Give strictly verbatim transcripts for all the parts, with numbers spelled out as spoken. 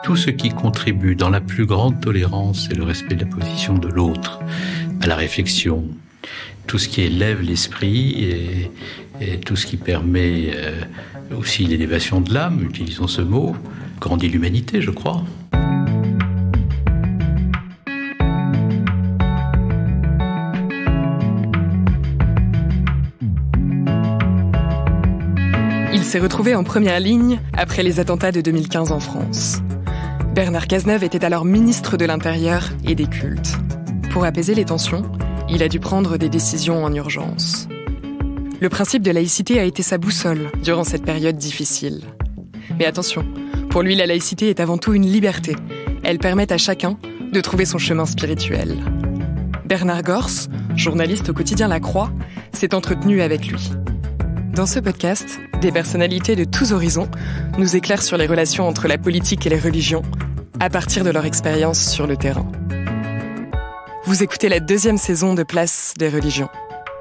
tout ce qui contribue dans la plus grande tolérance et le respect de la position de l'autre, à la réflexion, tout ce qui élève l'esprit et, et tout ce qui permet euh, aussi l'élévation de l'âme, utilisons ce mot, grandit l'humanité, je crois. Il s'est retrouvé en première ligne après les attentats de deux mille quinze en France. Bernard Cazeneuve était alors ministre de l'Intérieur et des Cultes. Pour apaiser les tensions, il a dû prendre des décisions en urgence. Le principe de laïcité a été sa boussole durant cette période difficile. Mais attention, pour lui, la laïcité est avant tout une liberté. Elle permet à chacun de trouver son chemin spirituel. Bernard Gors, journaliste au quotidien La Croix, s'est entretenu avec lui. Dans ce podcast, des personnalités de tous horizons nous éclairent sur les relations entre la politique et les religions, à partir de leur expérience sur le terrain. Vous écoutez la deuxième saison de Place des religions.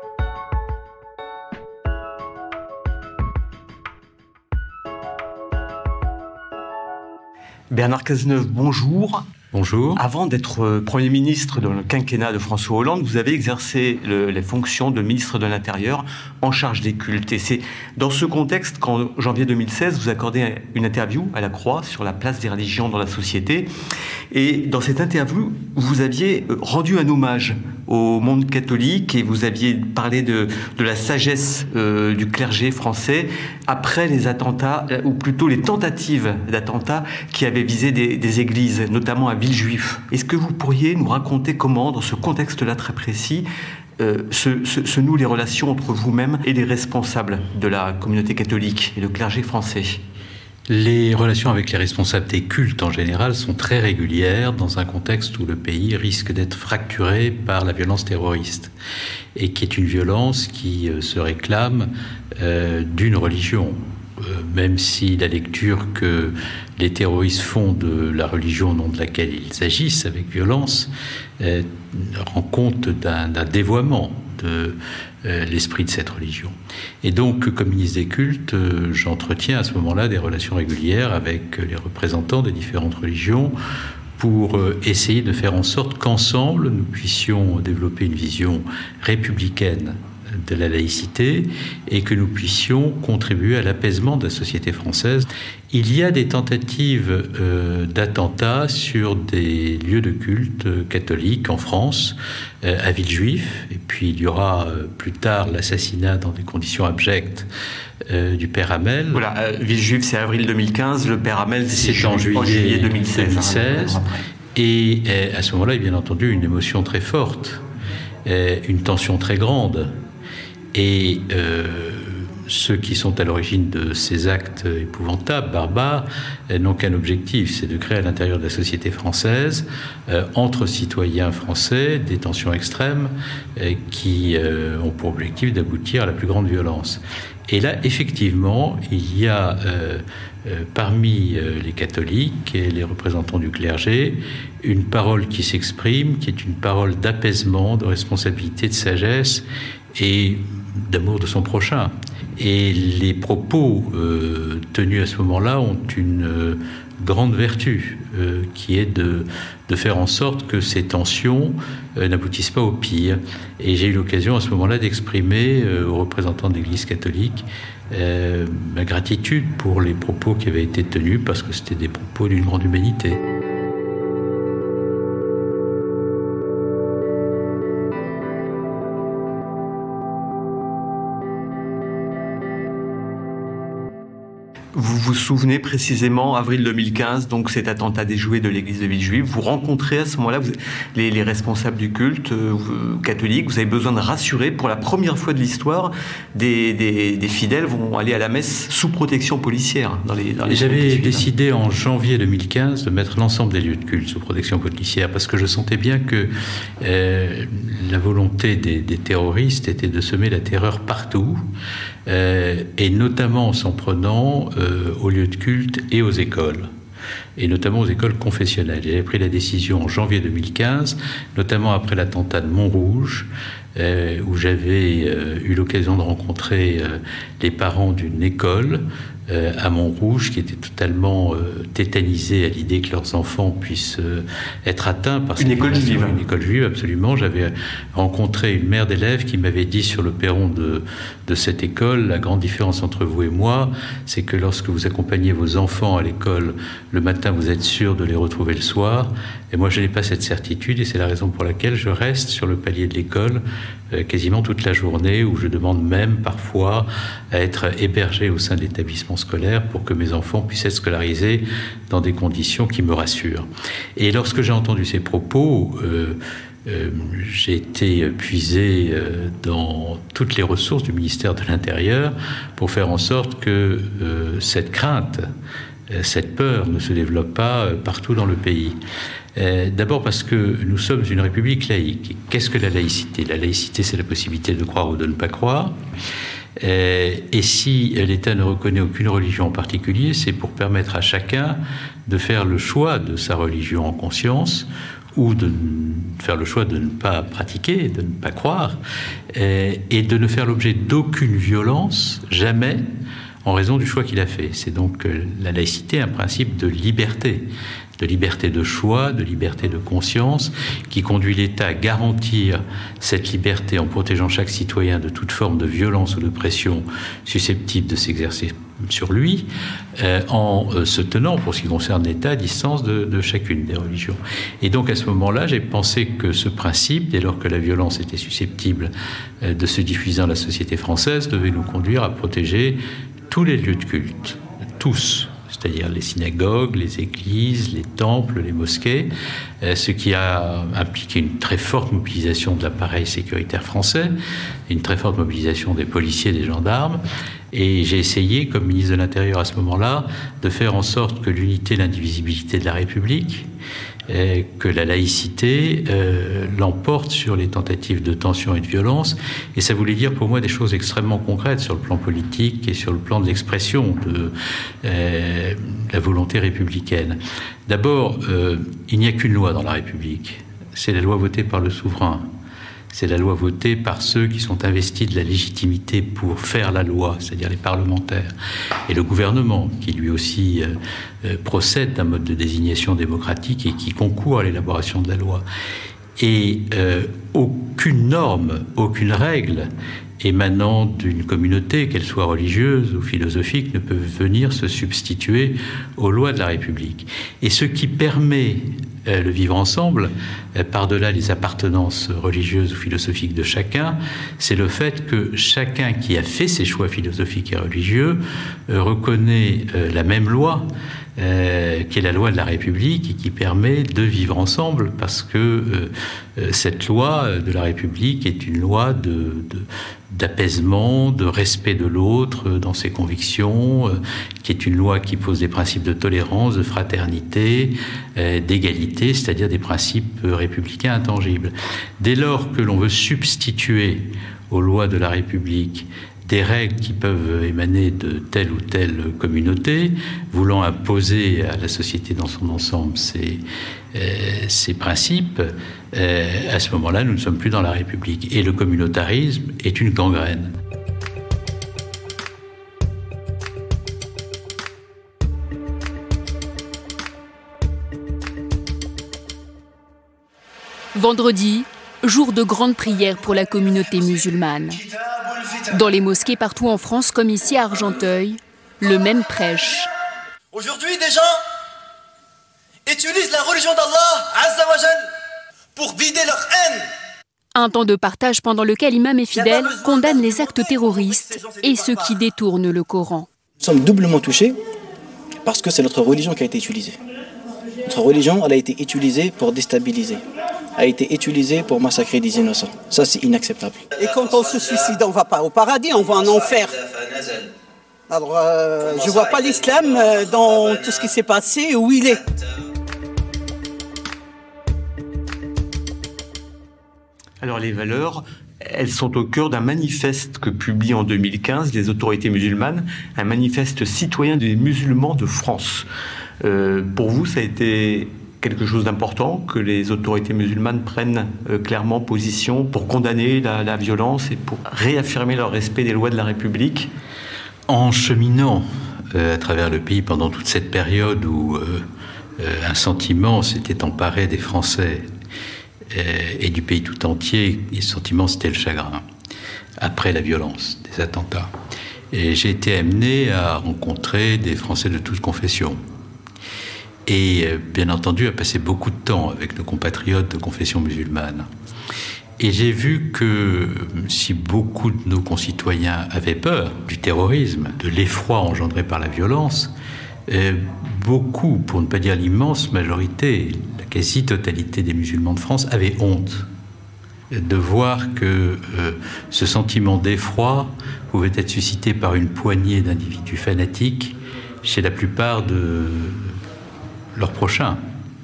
Bernard Cazeneuve, bonjour. Bonjour. Avant d'être Premier ministre dans le quinquennat de François Hollande, vous avez exercé le, les fonctions de ministre de l'Intérieur en charge des cultes. Et c'est dans ce contexte qu'en janvier deux mille seize, vous accordez une interview à La Croix sur la place des religions dans la société. Et dans cette interview, vous aviez rendu un hommage au monde catholique et vous aviez parlé de, de la sagesse euh, du clergé français après les attentats, ou plutôt les tentatives d'attentats qui avaient visé des, des églises, notamment à Villejuif. Est-ce que vous pourriez nous raconter comment, dans ce contexte-là très précis, euh, se, se, se nouent les relations entre vous-même et les responsables de la communauté catholique et le clergé français ? Les relations avec les responsables des cultes en général sont très régulières dans un contexte où le pays risque d'être fracturé par la violence terroriste et qui est une violence qui euh, se réclame euh, d'une religion. Euh, même si la lecture que les terroristes font de la religion au nom de laquelle ils agissent avec violence euh, rend compte d'un, d'un dévoiement de euh, l'esprit de cette religion. Et donc, comme ministre des cultes, euh, j'entretiens à ce moment-là des relations régulières avec les représentants des différentes religions pour euh, essayer de faire en sorte qu'ensemble, nous puissions développer une vision républicaine de la laïcité et que nous puissions contribuer à l'apaisement de la société française. Il y a des tentatives euh, d'attentats sur des lieux de culte catholiques en France, euh, à Villejuif, et puis il y aura euh, plus tard l'assassinat dans des conditions abjectes euh, du père Hamel. Voilà, euh, Villejuif c'est avril deux mille quinze, le père Hamel c'est, c'est en juillet, juillet deux mille seize. deux mille seize hein, et euh, à ce moment-là, il y a bien entendu une émotion très forte, euh, une tension très grande. Et euh, ceux qui sont à l'origine de ces actes épouvantables, barbares, euh, n'ont qu'un objectif, c'est de créer à l'intérieur de la société française, euh, entre citoyens français, des tensions extrêmes euh, qui euh, ont pour objectif d'aboutir à la plus grande violence. Et là, effectivement, il y a euh, euh, parmi euh, les catholiques et les représentants du clergé une parole qui s'exprime, qui est une parole d'apaisement, de responsabilité, de sagesse et d'amour de son prochain. Et les propos euh, tenus à ce moment-là ont une euh, grande vertu, euh, qui est de, de faire en sorte que ces tensions euh, n'aboutissent pas au pire. Et j'ai eu l'occasion à ce moment-là d'exprimer euh, aux représentants de l'Église catholique euh, ma gratitude pour les propos qui avaient été tenus, parce que c'était des propos d'une grande humanité. Vous vous souvenez précisément, avril deux mille quinze, donc cet attentat déjoué de l'église de Villejuif, vous rencontrez à ce moment-là vous, les, les responsables du culte euh, catholique, vous avez besoin de rassurer, pour la première fois de l'histoire, des, des, des fidèles vont aller à la messe sous protection policière. Dans les, dans les J'avais décidé en janvier deux mille quinze de mettre l'ensemble des lieux de culte sous protection policière, parce que je sentais bien que euh, la volonté des, des terroristes était de semer la terreur partout, euh, et notamment en s'en prenant euh, aux lieux de culte et aux écoles, et notamment aux écoles confessionnelles. J'avais pris la décision en janvier deux mille quinze, notamment après l'attentat de Montrouge, euh, où j'avais euh, eu l'occasion de rencontrer euh, les parents d'une école euh, à Montrouge qui étaient totalement euh, tétanisés à l'idée que leurs enfants puissent euh, être atteints par une école juive. Une école juive, absolument. J'avais rencontré une mère d'élèves qui m'avait dit sur le perron de, de cette école, la grande différence entre vous et moi, c'est que lorsque vous accompagnez vos enfants à l'école, le matin, vous êtes sûr de les retrouver le soir. Et moi, je n'ai pas cette certitude et c'est la raison pour laquelle je reste sur le palier de l'école euh, quasiment toute la journée, où je demande même parfois à être hébergé au sein de l'établissement scolaire pour que mes enfants puissent être scolarisés dans des conditions qui me rassurent. Et lorsque j'ai entendu ces propos, euh, euh, j'ai été puisé euh, dans toutes les ressources du ministère de l'Intérieur pour faire en sorte que euh, cette crainte, euh, cette peur ne se développe pas euh, partout dans le pays. Euh, d'abord parce que nous sommes une république laïque. Qu'est-ce que la laïcité ? La laïcité, c'est la possibilité de croire ou de ne pas croire. Euh, et si l'État ne reconnaît aucune religion en particulier, c'est pour permettre à chacun de faire le choix de sa religion en conscience, ou de faire le choix de ne pas pratiquer, de ne pas croire, euh, et de ne faire l'objet d'aucune violence, jamais, en raison du choix qu'il a fait. C'est donc euh, la laïcité, un principe de liberté, de liberté de choix, de liberté de conscience, qui conduit l'État à garantir cette liberté en protégeant chaque citoyen de toute forme de violence ou de pression susceptible de s'exercer sur lui, euh, en euh, se tenant, pour ce qui concerne l'État, à distance de, de chacune des religions. Et donc à ce moment-là, j'ai pensé que ce principe, dès lors que la violence était susceptible euh, de se diffuser dans la société française, devait nous conduire à protéger tous les lieux de culte, tous, c'est-à-dire les synagogues, les églises, les temples, les mosquées, euh, ce qui a impliqué une très forte mobilisation de l'appareil sécuritaire français, une très forte mobilisation des policiers, des gendarmes. Et j'ai essayé, comme ministre de l'Intérieur à ce moment-là, de faire en sorte que l'unité et l'indivisibilité de la République, euh, que la laïcité euh, l'emporte sur les tentatives de tension et de violence. Et ça voulait dire pour moi des choses extrêmement concrètes sur le plan politique et sur le plan de l'expression de euh, la volonté républicaine. D'abord, euh, il n'y a qu'une loi dans la République. C'est la loi votée par le souverain. C'est la loi votée par ceux qui sont investis de la légitimité pour faire la loi, c'est-à-dire les parlementaires, et le gouvernement, qui lui aussi euh, euh, procède d'un mode de désignation démocratique et qui concourt à l'élaboration de la loi. Et euh, aucune norme, aucune règle émanant d'une communauté, qu'elle soit religieuse ou philosophique, ne peut venir se substituer aux lois de la République. Et ce qui permet euh, le vivre ensemble, euh, par-delà les appartenances religieuses ou philosophiques de chacun, c'est le fait que chacun qui a fait ses choix philosophiques et religieux euh, reconnaît euh, la même loi, Euh, qui est la loi de la République et qui permet de vivre ensemble, parce que euh, euh, cette loi de la République est une loi de, de, d'apaisement, de respect de l'autre dans ses convictions, euh, qui est une loi qui pose des principes de tolérance, de fraternité, euh, d'égalité, c'est-à-dire des principes républicains intangibles. Dès lors que l'on veut substituer aux lois de la République des règles qui peuvent émaner de telle ou telle communauté, voulant imposer à la société dans son ensemble ces, euh, ces principes, euh, à ce moment-là, nous ne sommes plus dans la République. Et le communautarisme est une gangrène. Vendredi, jour de grande prière pour la communauté musulmane. Dans les mosquées partout en France, comme ici à Argenteuil, le même prêche. Aujourd'hui, des gens utilisent la religion d'Allah, Azza wa Jal, pour vider leur haine. Un temps de partage pendant lequel imams et fidèles condamnent les actes terroristes et ceux qui détournent le Coran. Nous sommes doublement touchés parce que c'est notre religion qui a été utilisée. Notre religion, elle a été utilisée pour déstabiliser, a été utilisée pour massacrer des innocents. Ça, c'est inacceptable. Et quand on se suicide, on ne va pas au paradis, on va en enfer. Alors, euh, je ne vois pas l'islam dans tout ce qui s'est passé, où il est. Alors, les valeurs, elles sont au cœur d'un manifeste que publient en deux mille quinze les autorités musulmanes, un manifeste citoyen des musulmans de France. Euh, pour vous, ça a été quelque chose d'important, que les autorités musulmanes prennent euh, clairement position pour condamner la, la violence et pour réaffirmer leur respect des lois de la République. En cheminant euh, à travers le pays pendant toute cette période où euh, euh, un sentiment s'était emparé des Français euh, et du pays tout entier, et ce sentiment c'était le chagrin, après la violence des attentats. Et j'ai été amené à rencontrer des Français de toutes confessions. Et bien entendu à passer beaucoup de temps avec nos compatriotes de confession musulmane. Et j'ai vu que si beaucoup de nos concitoyens avaient peur du terrorisme, de l'effroi engendré par la violence, beaucoup, pour ne pas dire l'immense majorité, la quasi-totalité des musulmans de France avaient honte de voir que euh, ce sentiment d'effroi pouvait être suscité par une poignée d'individus fanatiques chez la plupart de leurs prochains.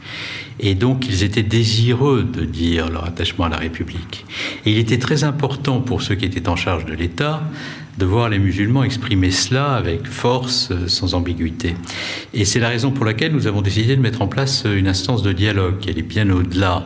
Et donc, ils étaient désireux de dire leur attachement à la République. Et il était très important pour ceux qui étaient en charge de l'État de voir les musulmans exprimer cela avec force, sans ambiguïté. Et c'est la raison pour laquelle nous avons décidé de mettre en place une instance de dialogue qui allait bien au-delà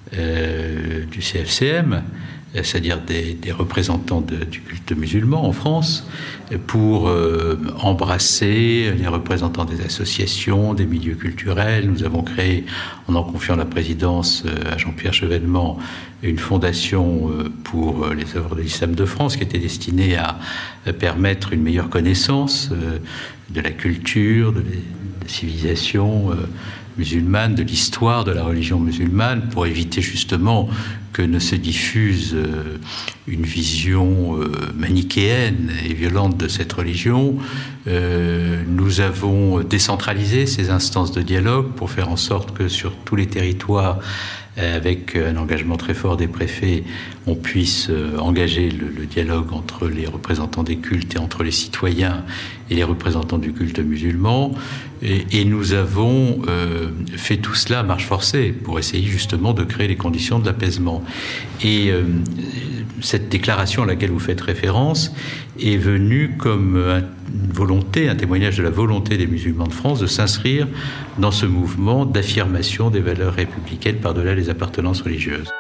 euh, du C F C M, c'est-à-dire des, des représentants de, du culte musulman en France, pour euh, embrasser les représentants des associations, des milieux culturels. Nous avons créé, en en confiant la présidence euh, à Jean-Pierre Chevènement, une fondation euh, pour euh, les œuvres de l'islam de France qui était destinée à, à permettre une meilleure connaissance euh, de la culture, de la civilisation euh, musulmane, de l'histoire de la religion musulmane, pour éviter justement que ne se diffuse euh, une vision euh, manichéenne et violente de cette religion. Euh, nous avons décentralisé ces instances de dialogue pour faire en sorte que sur tous les territoires, avec un engagement très fort des préfets, on puisse engager le, le dialogue entre les représentants des cultes et entre les citoyens et les représentants du culte musulman. Et, et nous avons euh, fait tout cela à marche forcée pour essayer justement de créer les conditions de l'apaisement. Et euh, cette déclaration à laquelle vous faites référence est venue comme une volonté, un témoignage de la volonté des musulmans de France de s'inscrire dans ce mouvement d'affirmation des valeurs républicaines par-delà les appartenances religieuses.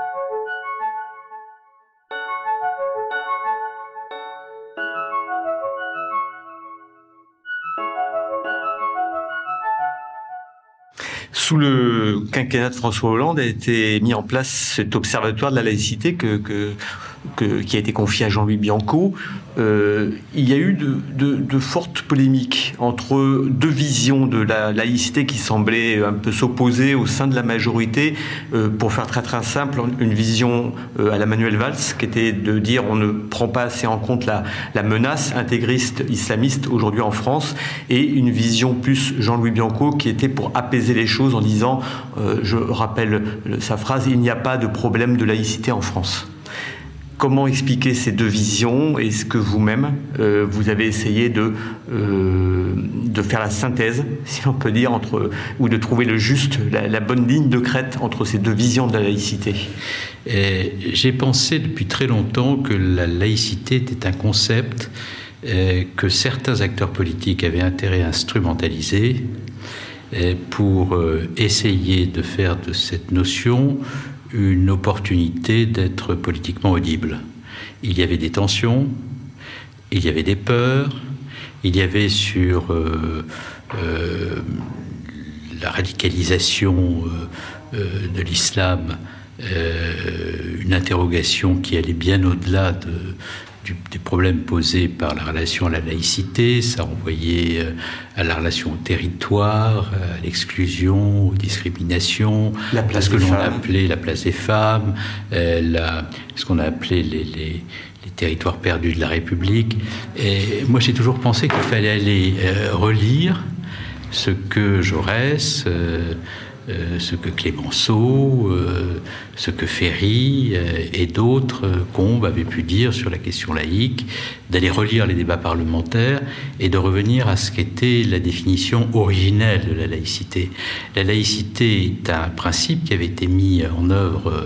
Sous le quinquennat de François Hollande a été mis en place cet observatoire de la laïcité que, que, que, qui a été confié à Jean-Louis Bianco. Euh, il y a eu de, de, de fortes polémiques entre deux visions de la laïcité qui semblaient un peu s'opposer au sein de la majorité. Euh, pour faire très très simple, une vision euh, à la Manuel Valls qui était de dire on ne prend pas assez en compte la, la menace intégriste islamiste aujourd'hui en France, et une vision plus Jean-Louis Bianco qui était pour apaiser les choses en disant, euh, je rappelle sa phrase, il n'y a pas de problème de laïcité en France. Comment expliquer ces deux visions? Est-ce que vous-même, euh, vous avez essayé de, euh, de faire la synthèse, si on peut dire, entre, ou de trouver le juste, la, la bonne ligne de crête entre ces deux visions de la laïcité? Et j'ai pensé depuis très longtemps que la laïcité était un concept euh, que certains acteurs politiques avaient intérêt à instrumentaliser euh, pour euh, essayer de faire de cette notion une opportunité d'être politiquement audible. Il y avait des tensions, il y avait des peurs, il y avait sur euh, euh, la radicalisation euh, euh, de l'islam euh, une interrogation qui allait bien au-delà de, du, des problèmes posés par la relation à la laïcité. Ça renvoyait euh, à la relation au territoire, à l'exclusion, aux discriminations, à ce que l'on appelait la place des femmes, euh, la, ce qu'on a appelé les, les, les territoires perdus de la République. Et moi, j'ai toujours pensé qu'il fallait aller euh, relire ce que Jaurès, euh, euh, ce que Clémenceau, euh, ce que Ferry euh, et d'autres, euh, Combes, avaient pu dire sur la question laïque, d'aller relire les débats parlementaires et de revenir à ce qu'était la définition originelle de la laïcité. La laïcité est un principe qui avait été mis en œuvre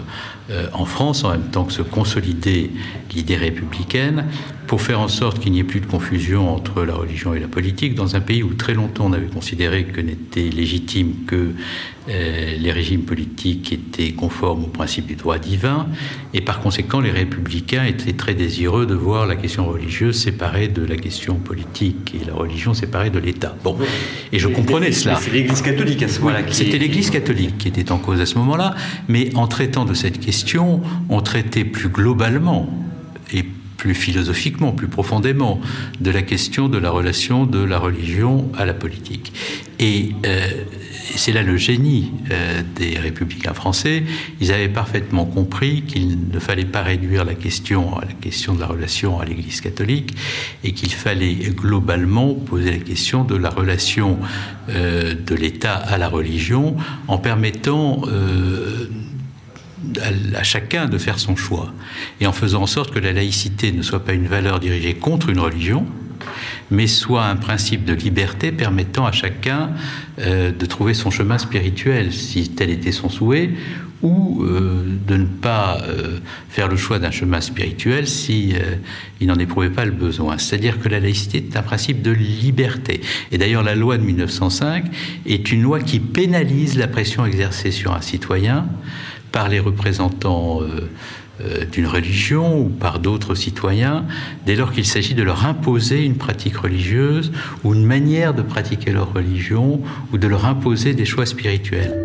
euh, en France, en même temps que se consolider l'idée républicaine, pour faire en sorte qu'il n'y ait plus de confusion entre la religion et la politique, dans un pays où très longtemps on avait considéré que n'était légitime que euh, les régimes politiques étaient conformes au principe du droit divin, et par conséquent les républicains étaient très désireux de voir la question religieuse séparée de la question politique et la religion séparée de l'État. Bon, et je comprenais cela. C'est l'Église catholique à ce moment-là. Oui, c'était l'Église catholique qui était en cause à ce moment-là, mais en traitant de cette question, on traitait plus globalement et plus philosophiquement, plus profondément, de la question de la relation de la religion à la politique. Et euh, c'est là le génie euh, des républicains français. Ils avaient parfaitement compris qu'il ne fallait pas réduire la question à la question de la relation à l'Église catholique, et qu'il fallait globalement poser la question de la relation euh, de l'État à la religion, en permettant euh, à chacun de faire son choix, et en faisant en sorte que la laïcité ne soit pas une valeur dirigée contre une religion, mais soit un principe de liberté permettant à chacun euh, de trouver son chemin spirituel, si tel était son souhait, ou euh, de ne pas euh, faire le choix d'un chemin spirituel si euh, il n'en éprouvait pas le besoin. C'est-à-dire que la laïcité est un principe de liberté. Et d'ailleurs, la loi de mille neuf cent cinq est une loi qui pénalise la pression exercée sur un citoyen par les représentants euh, euh, d'une religion ou par d'autres citoyens, dès lors qu'il s'agit de leur imposer une pratique religieuse ou une manière de pratiquer leur religion, ou de leur imposer des choix spirituels.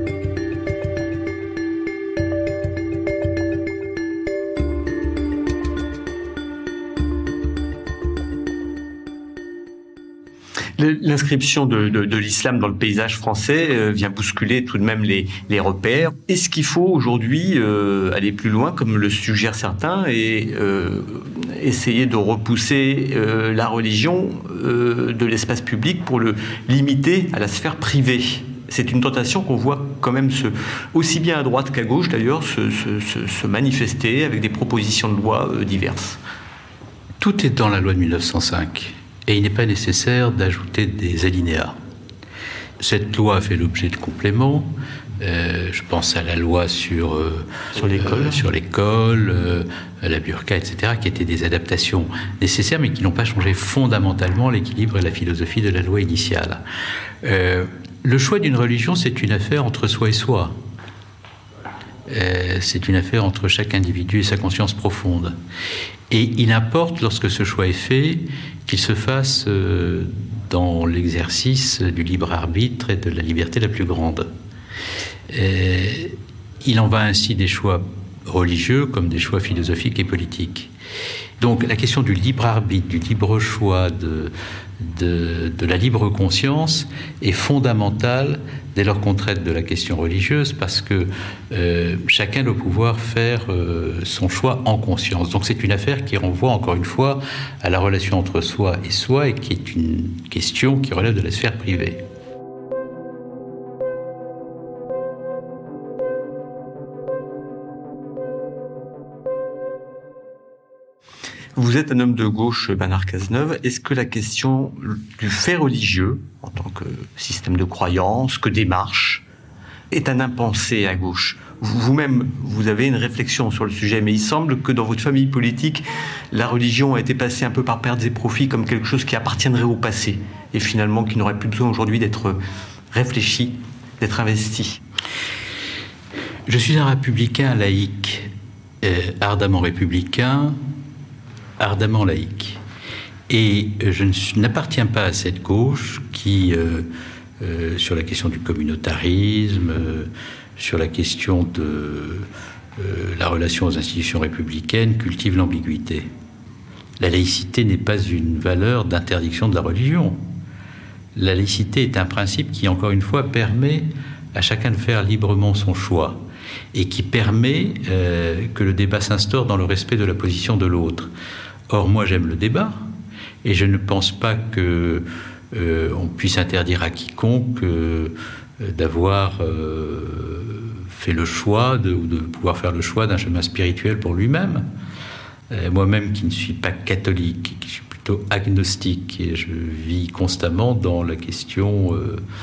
L'inscription de, de, de l'islam dans le paysage français euh, vient bousculer tout de même les, les repères. Est-ce qu'il faut aujourd'hui euh, aller plus loin, comme le suggèrent certains, et euh, essayer de repousser euh, la religion euh, de l'espace public pour le limiter à la sphère privée? C'est une tentation qu'on voit quand même se, aussi bien à droite qu'à gauche d'ailleurs, se, se, se, se manifester avec des propositions de loi euh, diverses. Tout est dans la loi de mille neuf cent cinq. Et il n'est pas nécessaire d'ajouter des alinéas. Cette loi a fait l'objet de compléments. Euh, je pense à la loi sur, euh, sur l'école, euh, sur l'école euh, la burqa, et cetera, qui étaient des adaptations nécessaires, mais qui n'ont pas changé fondamentalement l'équilibre et la philosophie de la loi initiale. Euh, le choix d'une religion, c'est une affaire entre soi et soi. Euh, c'est une affaire entre chaque individu et sa conscience profonde. Et il importe, lorsque ce choix est fait, qu'il se fasse euh, dans l'exercice du libre arbitre et de la liberté la plus grande. Euh, il en va ainsi des choix religieux comme des choix philosophiques et politiques. Donc la question du libre arbitre, du libre choix, de, de, de la libre conscience est fondamentale dès lors qu'on traite de la question religieuse, parce que euh, chacun doit pouvoir faire euh, son choix en conscience. Donc c'est une affaire qui renvoie encore une fois à la relation entre soi et soi, et qui est une question qui relève de la sphère privée. Vous êtes un homme de gauche, Bernard Cazeneuve. Est-ce que la question du fait religieux, en tant que système de croyance, que démarche, est un impensé à gauche? Vous-même, vous avez une réflexion sur le sujet, mais il semble que dans votre famille politique, la religion a été passée un peu par pertes et profits comme quelque chose qui appartiendrait au passé, et finalement qui n'aurait plus besoin aujourd'hui d'être réfléchi, d'être investi. Je suis un républicain laïque, euh, ardemment républicain, ardemment laïque. Et je n'appartiens pas à cette gauche qui, euh, euh, sur la question du communautarisme, euh, sur la question de euh, la relation aux institutions républicaines, cultive l'ambiguïté. La laïcité n'est pas une valeur d'interdiction de la religion. La laïcité est un principe qui, encore une fois, permet à chacun de faire librement son choix, et qui permet euh, que le débat s'instaure dans le respect de la position de l'autre. Or, moi, j'aime le débat, et je ne pense pas que euh, on puisse interdire à quiconque euh, d'avoir euh, fait le choix, de, ou de pouvoir faire le choix d'un chemin spirituel pour lui-même. Euh, moi-même, qui ne suis pas catholique, qui suis plutôt agnostique, et je vis constamment dans la question euh,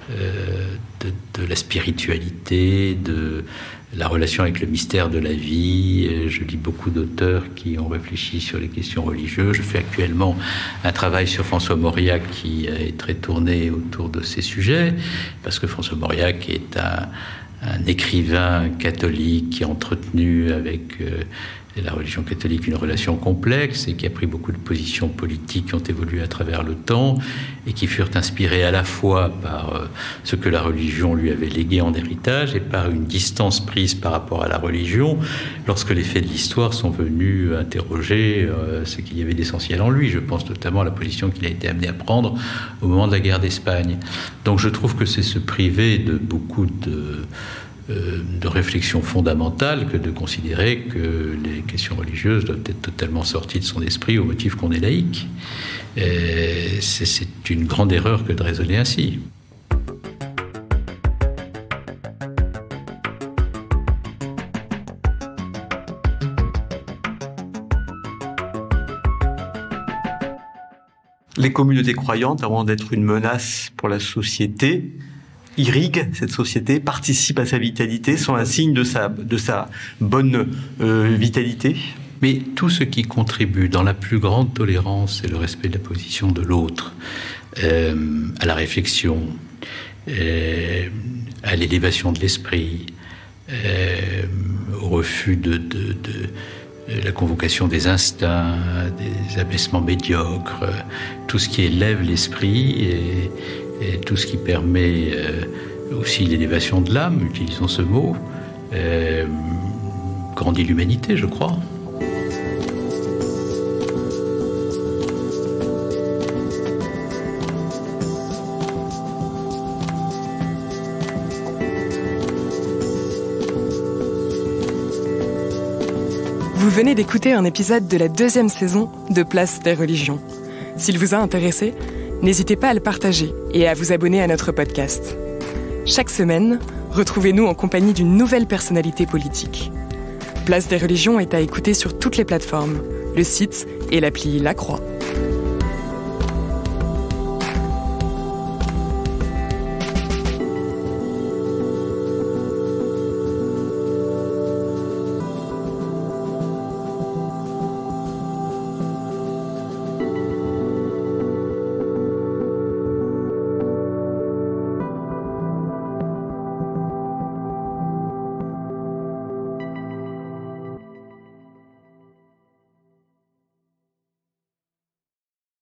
euh, de, de la spiritualité, de la relation avec le mystère de la vie. Je lis beaucoup d'auteurs qui ont réfléchi sur les questions religieuses. Je fais actuellement un travail sur François Mauriac qui est très tourné autour de ces sujets, parce que François Mauriac est un, un écrivain catholique qui a entretenu avec euh, la religion catholique une relation complexe et qui a pris beaucoup de positions politiques qui ont évolué à travers le temps et qui furent inspirées à la fois par euh, ce que la religion lui avait légué en héritage et par une distance prise par rapport à la religion lorsque les faits de l'histoire sont venus interroger euh, ce qu'il y avait d'essentiel en lui. Je pense notamment à la position qu'il a été amené à prendre au moment de la guerre d'Espagne. Donc je trouve que c'est se priver de beaucoup de de réflexion fondamentale que de considérer que les questions religieuses doivent être totalement sorties de son esprit au motif qu'on est laïque. Et c'est, c'est une grande erreur que de raisonner ainsi. Les communautés croyantes, avant d'être une menace pour la société, irriguent cette société, participent à sa vitalité, sont un signe de sa, de sa bonne euh, vitalité. Mais tout ce qui contribue dans la plus grande tolérance et le respect de la position de l'autre, euh, à la réflexion, euh, à l'élévation de l'esprit, euh, au refus de, de, de la convocation des instincts, des abaissements médiocres, tout ce qui élève l'esprit et Et tout ce qui permet euh, aussi l'élévation de l'âme, utilisons ce mot, euh, grandit l'humanité, je crois. Vous venez d'écouter un épisode de la deuxième saison de Place des religions. S'il vous a intéressé, n'hésitez pas à le partager et à vous abonner à notre podcast. Chaque semaine, retrouvez-nous en compagnie d'une nouvelle personnalité politique. Place des religions est à écouter sur toutes les plateformes, le site et l'appli La Croix.